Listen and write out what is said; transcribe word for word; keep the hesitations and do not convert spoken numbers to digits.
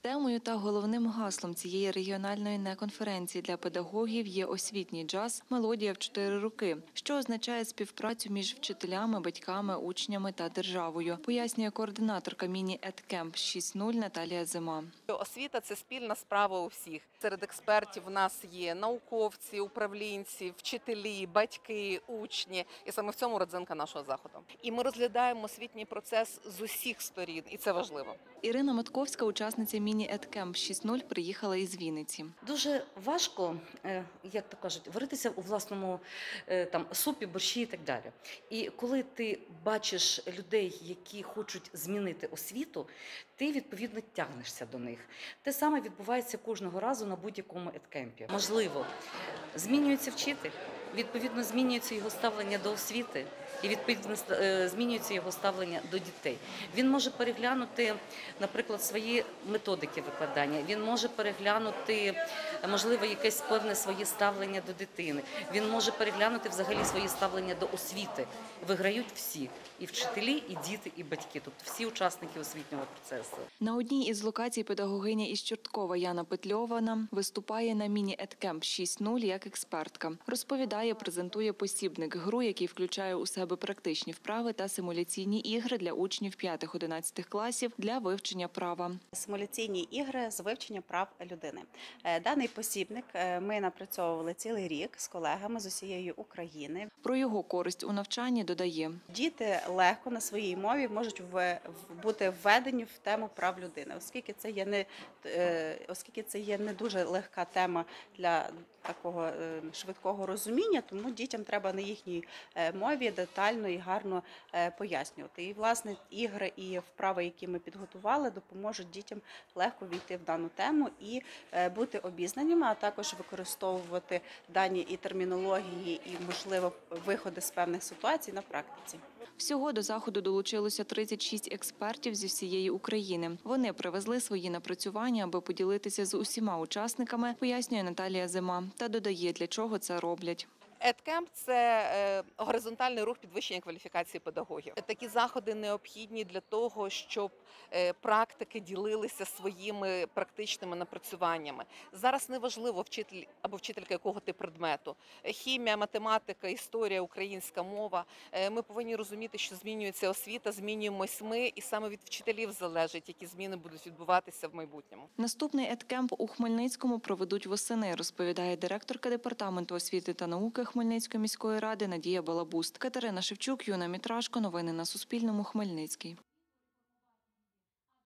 Темою та головним гаслом цієї регіональної неконференції для педагогів є освітній джаз «Мелодія в чотири роки», що означає співпрацю між вчителями, батьками, учнями та державою, пояснює координаторка міні-едкемп шість нуль Наталія Зима. Освіта – це спільна справа у всіх. Серед експертів у нас є науковці, управлінці, вчителі, батьки, учні. І саме в цьому родзинка нашого заходу. І ми розглядаємо освітній процес з усіх сторін, і це важливо. Ірина Матковська, учасниця міні-едкемп шість нуль, приїхала із Вінниці. Дуже важко, як то кажуть, варитися у власному там супі, борщі і так далі. І коли ти бачиш людей, які хочуть змінити освіту, ти відповідно тягнешся до них. Те саме відбувається кожного разу на будь-якому едкемпі. Можливо, змінюється вчитель, відповідно змінюється його ставлення до освіти і відповідно змінюється його ставлення до дітей. Він може переглянути, наприклад, свої методики викладання, він може переглянути, можливо, якесь певне своє ставлення до дитини, він може переглянути взагалі своє ставлення до освіти. Виграють всі – і вчителі, і діти, і батьки, тобто всі учасники освітнього процесу. На одній із локацій педагогиня із Чорткова Яна Петльована виступає на міні-едкемп шість нуль як експертка. Розповідає, презентує посібник гру, який включає у себе практичні вправи та симуляційні ігри для учнів п'ятих-одинадцятих класів для вивчення права. Симуляційні ігри з вивчення прав людини. Даний посібник ми напрацьовували цілий рік з колегами з усієї України. Про його користь у навчанні додає. Діти легко на своїй мові можуть бути введені в тему прав людини, оскільки це є не, оскільки це є не дуже легка тема для такого швидкого розуміння, тому дітям треба на їхній мові детально і гарно пояснювати. І, власне, ігри і вправи, які ми підготували, допоможуть дітям легко війти в дану тему і бути обізнаними, а також використовувати дані і термінології, і, можливо, виходи з певних ситуацій на практиці. Всього до заходу долучилося тридцять шість експертів зі всієї України. Вони привезли свої напрацювання, аби поділитися з усіма учасниками, пояснює Наталія Зима, та додає, для чого це роблять. Едкемп – це горизонтальний рух підвищення кваліфікації педагогів. Такі заходи необхідні для того, щоб практики ділилися своїми практичними напрацюваннями. Зараз неважливо, вчитель або вчителька якого ти предмету. Хімія, математика, історія, українська мова. Ми повинні розуміти, що змінюється освіта, змінюємось ми, і саме від вчителів залежить, які зміни будуть відбуватися в майбутньому. Наступний едкемп у Хмельницькому проведуть восени, розповідає директорка департаменту освіти та науки Хмельницької міської ради Надія Балабуст. Катерина Шевчук, Юна Мітрашко. Новини на Суспільному. Хмельницький.